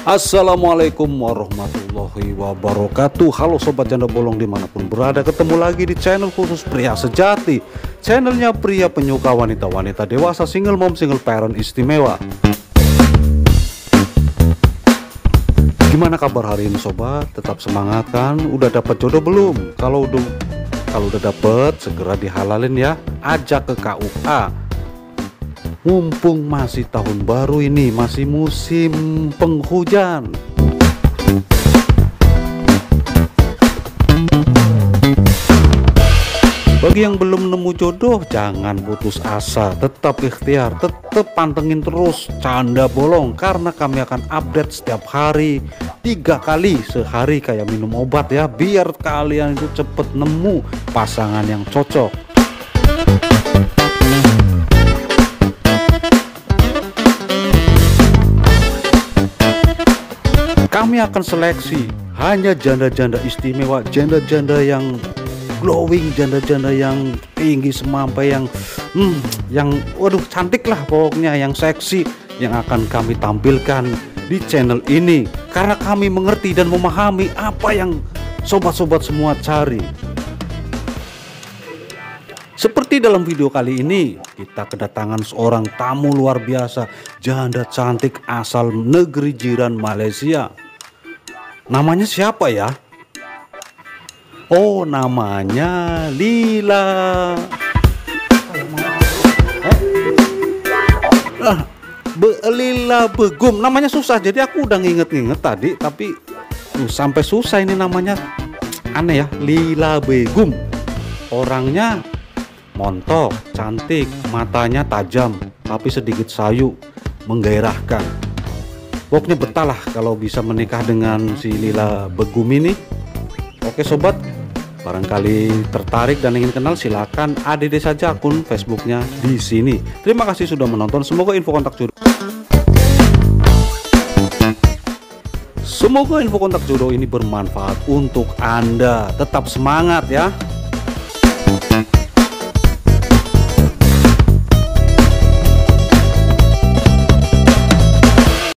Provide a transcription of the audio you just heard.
Assalamualaikum warahmatullahi wabarakatuh. Halo sobat janda bolong dimanapun berada, ketemu lagi di channel khusus pria sejati, channelnya pria penyuka wanita-wanita dewasa, single mom, single parent istimewa. Gimana kabar hari ini sobat? Tetap semangat kan? Udah dapat jodoh belum? Kalau udah dapet segera dihalalin ya, ajak ke KUA. Mumpung masih tahun baru ini, masih musim penghujan. Bagi yang belum nemu jodoh, jangan putus asa, tetap ikhtiar, tetap pantengin terus Canda Bolong, karena kami akan update setiap hari 3 kali sehari kayak minum obat ya, biar kalian itu cepet nemu pasangan yang cocok. Kami akan seleksi hanya janda-janda istimewa, janda-janda yang glowing, janda-janda yang tinggi semampai, yang waduh cantik lah pokoknya, yang seksi, yang akan kami tampilkan di channel ini, karena kami mengerti dan memahami apa yang sobat-sobat semua cari. Seperti dalam video kali ini, kita kedatangan seorang tamu luar biasa, janda cantik asal negeri jiran Malaysia. Namanya siapa ya? Oh, namanya Lila. Lila Begum. Namanya susah, jadi aku udah nginget-nginget tadi, tapi sampai susah ini namanya. Aneh ya, Lila Begum. Orangnya montok, cantik, matanya tajam, tapi sedikit sayu, menggairahkan. Pokoknya betah lah kalau bisa menikah dengan si Lila Begum ini. Oke sobat, barangkali tertarik dan ingin kenal, silakan add saja akun Facebooknya di sini. Terima kasih sudah menonton. Semoga info kontak jodoh ini bermanfaat untuk Anda. Tetap semangat ya.